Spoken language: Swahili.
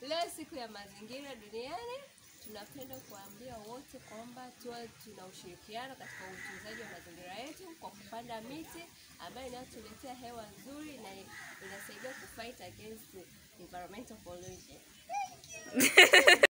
Leo siku ya mazingira duniani, tunapenda kuambia wote kwamba tuwe tuna ushirikiano katika utunzaji wa mazingira yetu kwa kupanda miti ambayo inatuletea hewa nzuri na inasaidia kufight against environmental pollution.